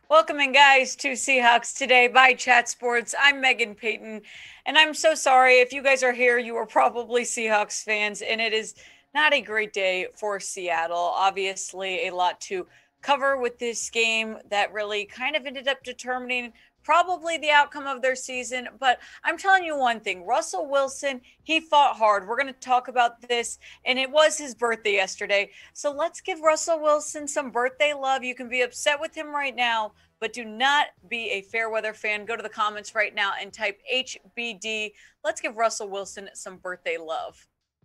Welcome in, guys, to Seahawks Today by Chat Sports. I'm Megan Payton, and I'm so sorry if you guys are here. You are probably Seahawks fans, and it is not a great day for Seattle. Obviously, a lot to cover with this game that really kind of ended up determining probably the outcome of their season. But I'm telling you one thing, Russell Wilson, he fought hard. We're going to talk about this, and it was his birthday yesterday. So let's give Russell Wilson some birthday love. You can be upset with him right now, but do not be a fair weather fan. Go to the comments right now and type HBD. Let's give Russell Wilson some birthday love.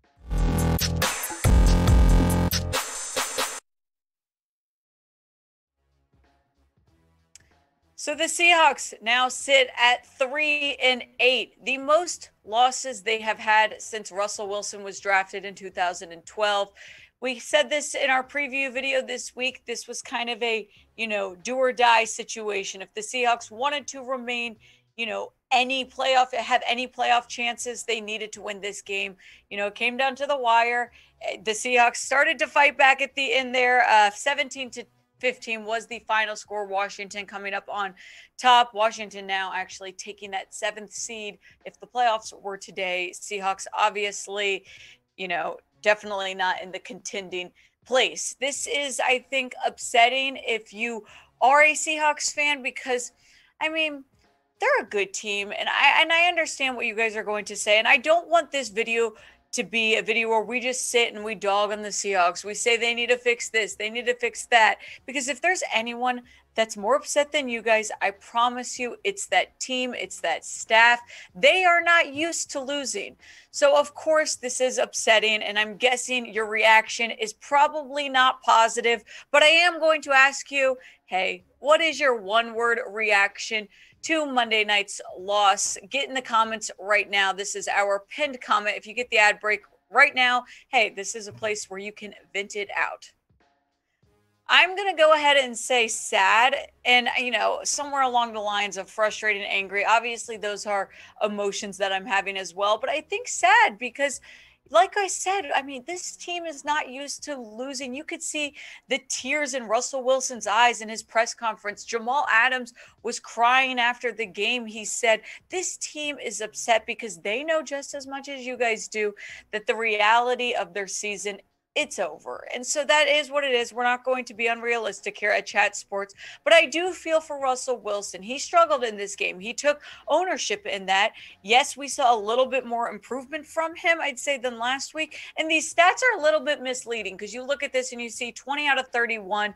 So the Seahawks now sit at 3-8, the most losses they have had since Russell Wilson was drafted in 2012. We said this in our preview video this week. This was kind of a, do or die situation. If the Seahawks wanted to remain, have any playoff chances, they needed to win this game. It came down to the wire. The Seahawks started to fight back at the end there. 17-15 was the final score. Washington coming up on top. Washington now actually taking that 7th seed. If the playoffs were today, Seahawks obviously, definitely not in the contending place. This is, I think, upsetting if you are a Seahawks fan because, they're a good team, and I understand what you guys are going to say, and I don't want this video to be a video where we just sit and we dog on the Seahawks. We say they need to fix this, they need to fix that, because if there's anyone that's more upset than you guys, I promise you it's that team, it's that staff. They are not used to losing. So of course this is upsetting, and I'm guessing your reaction is probably not positive, but I am going to ask you, hey, what is your one-word reaction to Monday night's loss? Get in the comments right now. This is our pinned comment. If you get the ad break right now, hey, this is a place where you can vent it out. I'm going to go ahead and say sad, and, somewhere along the lines of frustrated and angry. Obviously, those are emotions that I'm having as well, but I think sad because, like I said, this team is not used to losing. You could see the tears in Russell Wilson's eyes in his press conference. Jamal Adams was crying after the game. He said, this team is upset because they know just as much as you guys do that the reality of their season, it's over. And so that is what it is. We're not going to be unrealistic here at Chat Sports, but I do feel for Russell Wilson. He struggled in this game. He took ownership in that. Yes, we saw a little bit more improvement from him, I'd say, than last week. And these stats are a little bit misleading because you look at this and you see 20 out of 31,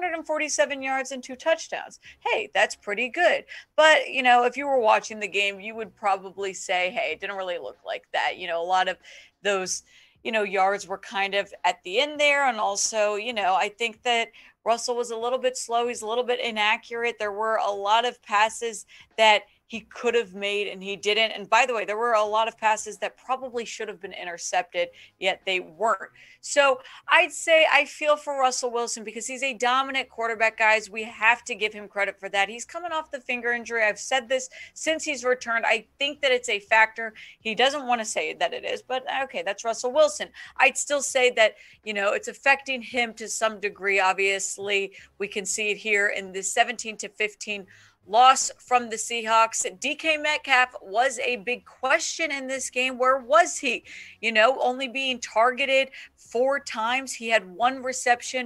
247 yards and 2 touchdowns. Hey, that's pretty good. But, if you were watching the game, you would probably say, hey, it didn't really look like that. A lot of those yards were kind of at the end there. And also, I think that Russell was a little bit slow. He's a little bit inaccurate. There were a lot of passes that he could have made and he didn't. And by the way, there were a lot of passes that probably should have been intercepted, yet they weren't. So I'd say I feel for Russell Wilson because he's a dominant quarterback, guys. We have to give him credit for that. He's coming off the finger injury. I've said this since he's returned. I think that it's a factor. He doesn't want to say that it is, but okay, that's Russell Wilson. I'd still say that, it's affecting him to some degree. Obviously, we can see it here in the 17-15 loss from the Seahawks. DK Metcalf was a big question in this game. Where was he? Only being targeted 4 times. He had 1 reception,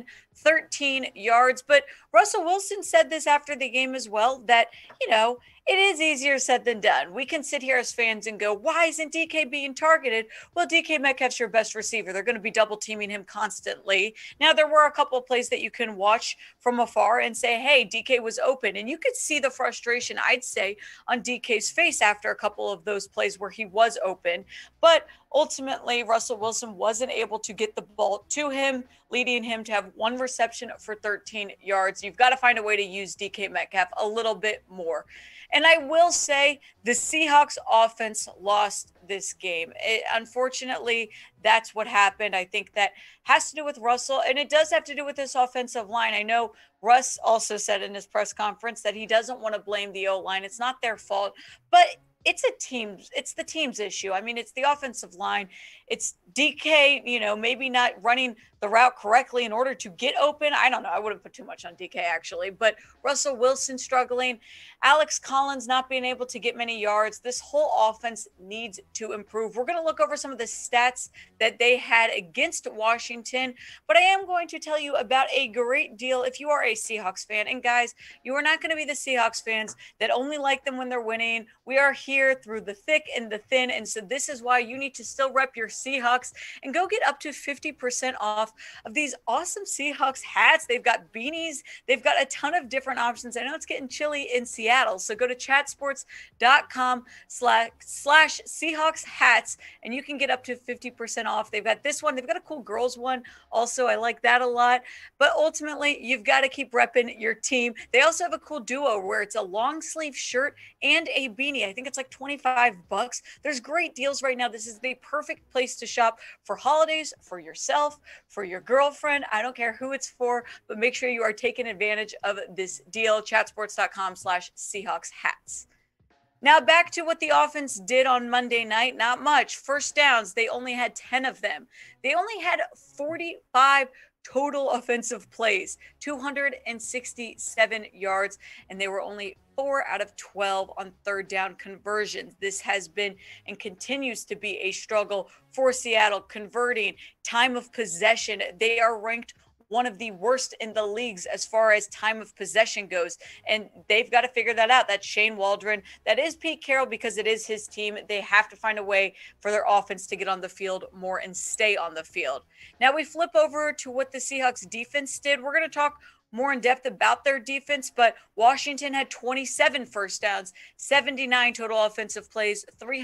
13 yards. But Russell Wilson said this after the game as well, that, it is easier said than done. We can sit here as fans and go, why isn't DK being targeted? Well, DK Metcalf's your best receiver. They're going to be double teaming him constantly. Now, there were a couple of plays that you can watch from afar and say, hey, DK was open. And you could see the frustration, I'd say, on DK's face after a couple of those plays where he was open. But ultimately, Russell Wilson wasn't able to get the ball to him, leading him to have 1 reception for 13 yards. You've got to find a way to use DK Metcalf a little bit more. And I will say the Seahawks offense lost this game. Unfortunately, that's what happened. I think that has to do with Russell, and it does have to do with this offensive line. I know Russ also said in his press conference that he doesn't want to blame the O-line. It's not their fault, but it's the team's issue. It's the offensive line. It's DK, maybe not running the route correctly in order to get open. I don't know. I wouldn't put too much on DK actually, but Russell Wilson struggling, Alex Collins not being able to get many yards. This whole offense needs to improve. We're going to look over some of the stats that they had against Washington, but I am going to tell you about a great deal if you are a Seahawks fan. And guys, you are not going to be the Seahawks fans that only like them when they're winning. We are here through the thick and the thin, and so this is why you need to still rep your Seahawks and go get up to 50% off of these awesome Seahawks hats. They've got beanies. They've got a ton of different options. I know it's getting chilly in Seattle, so go to chatsports.com/Seahawks hats, and you can get up to 50% off. They've got this one. They've got a cool girls one also. I like that a lot. But ultimately, you've got to keep repping your team. They also have a cool duo where it's a long sleeve shirt and a beanie. I think it's like $25. There's great deals right now. This is the perfect place to shop for holidays, for yourself, for your girlfriend. I don't care who it's for, but make sure you are taking advantage of this deal. Chatsports.com/Seahawks hats. Now back to what the offense did on Monday night. Not much. First downs, they only had 10 of them. They only had 45 total offensive plays, 267 yards, and they were only 4 out of 12 on third down conversions. This has been and continues to be a struggle for Seattle converting time of possession. They are ranked one of the worst in the leagues as far as time of possession goes. And they've got to figure that out. That's Shane Waldron. That is Pete Carroll because it is his team. They have to find a way for their offense to get on the field more and stay on the field. Now we flip over to what the Seahawks defense did. We're going to talk more in depth about their defense, but Washington had 27 first downs, 79 total offensive plays,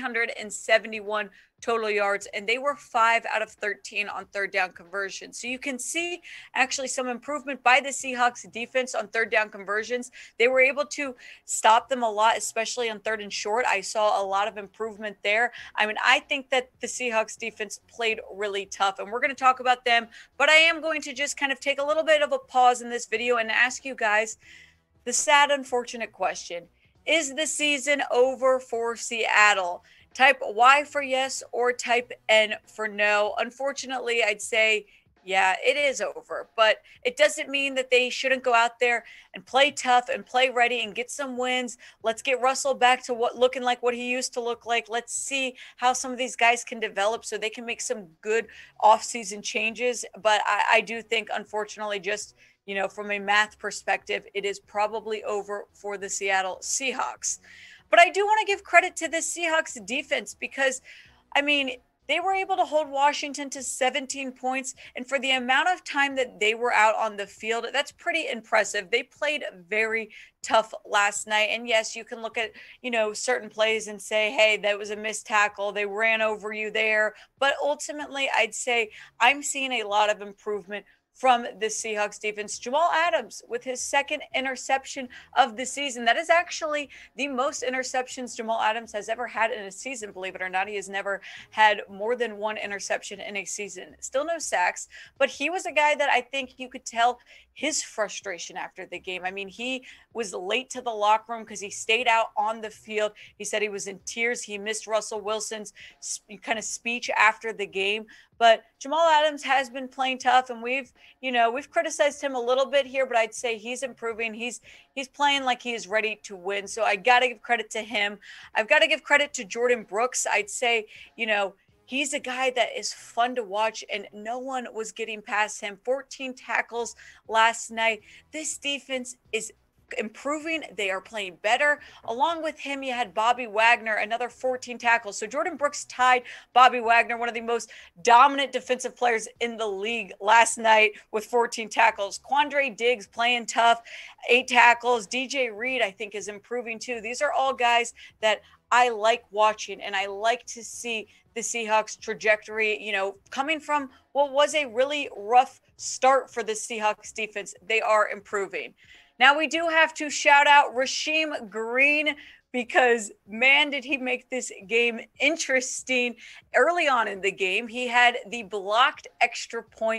371 total yards, and they were 5 out of 13 on third down conversions. So you can see actually some improvement by the Seahawks defense on third down conversions. They were able to stop them a lot, especially on third and short. I saw a lot of improvement there. I mean, I think that the Seahawks defense played really tough, and we're going to talk about them, but I am going to just kind of take a little bit of a pause in this video and ask you guys the sad, unfortunate question. Is the season over for Seattle? Type Y for yes or type N for no. Unfortunately, I'd say, yeah, it is over, but it doesn't mean that they shouldn't go out there and play tough and play ready and get some wins. Let's get Russell back to looking like what he used to look like. Let's see how some of these guys can develop so they can make some good offseason changes. But I do think, unfortunately, just, you know, from a math perspective, it is probably over for the Seattle Seahawks. But I do want to give credit to the Seahawks defense because, I mean, they were able to hold Washington to 17 points. And for the amount of time that they were out on the field, that's pretty impressive. They played very tough last night. And yes, you can look at, you know, certain plays and say, hey, that was a missed tackle. They ran over you there. But ultimately, I'd say I'm seeing a lot of improvement from the Seahawks defense. Jamal Adams with his second interception of the season. That is actually the most interceptions Jamal Adams has ever had in a season, believe it or not. He has never had more than one interception in a season. Still no sacks, but he was a guy that I think you could tell his frustration after the game. I mean, he was late to the locker room because he stayed out on the field. He said he was in tears. He missed Russell Wilson's kind of speech after the game. But Jamal Adams has been playing tough, and we've criticized him a little bit here, but I'd say he's improving. He's playing like he is ready to win. So I got to give credit to him. I've got to give credit to Jordan Brooks. I'd say, you know, he's a guy that is fun to watch, and no one was getting past him. 14 tackles last night. This defense is improving. They are playing better. Along with him, you had Bobby Wagner, another 14 tackles. So Jordan Brooks tied Bobby Wagner, one of the most dominant defensive players in the league last night, with 14 tackles. Quandre Diggs playing tough, 8 tackles. DJ Reed, I think, is improving too. These are all guys that I like watching, and I like to see the Seahawks trajectory, you know, coming from what was a really rough start for the Seahawks defense. They are improving. Now, we do have to shout out Rasheem Green because, man, did he make this game interesting. Early on in the game, he had the blocked extra point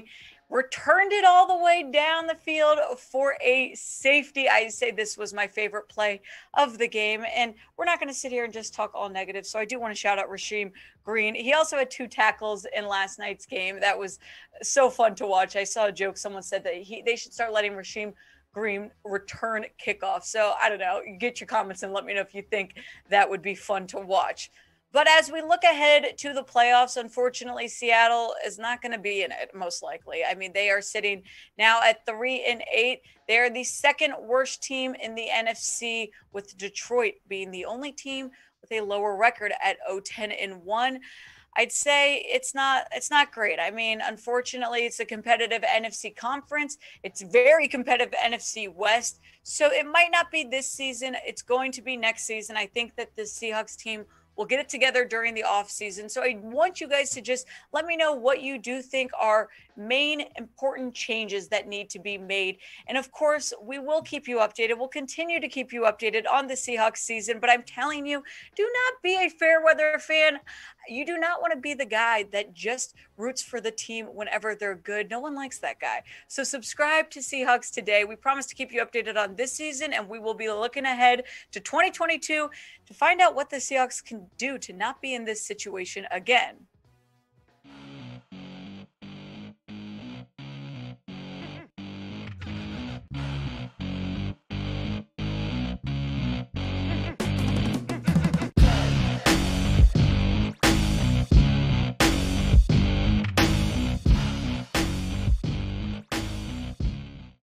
returned it all the way down the field for a safety. I say this was my favorite play of the game, and we're not going to sit here and just talk all negative. So I do want to shout out Rasheem Green. He also had 2 tackles in last night's game. That was so fun to watch. I saw a joke. Someone said that they should start letting Rasheem Green return kickoff. So I don't know. Get your comments and let me know if you think that would be fun to watch. But as we look ahead to the playoffs, unfortunately, Seattle is not going to be in it, most likely. I mean, they are sitting now at 3-8. They're the second worst team in the NFC, with Detroit being the only team with a lower record at 0-10-1. I'd say it's not great. I mean, unfortunately, it's a competitive NFC conference. It's very competitive NFC West. So it might not be this season. It's going to be next season. I think that the Seahawks team will get it together during the off season. So I want you guys to just let me know what you do think are main important changes that need to be made. And of course, we will keep you updated. We'll continue to keep you updated on the Seahawks season, but I'm telling you, do not be a fair weather fan. You do not want to be the guy that just roots for the team whenever they're good. No one likes that guy. So subscribe to Seahawks Today. We promise to keep you updated on this season, and we will be looking ahead to 2022 to find out what the Seahawks can do to not be in this situation again.